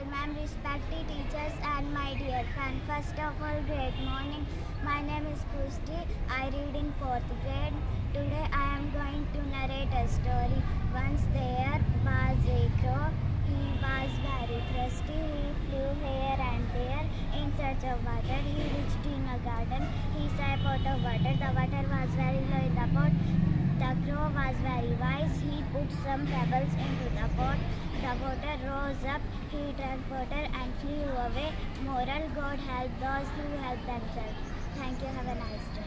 ma'am, respected teachers and my dear friend. First of all, great morning. My name is Pushti. I read in 4th grade. Today I am going to narrate a story. Once there was a crow. He was very thirsty. He flew here and there in search of water. He reached in a garden. He saw a pot of water. The water was very low in the pot. The crow was very wise. He put some pebbles into the pot. The water rose up. He drank water and flew away. Moral: God help those who help themselves. Thank you. Have a nice day.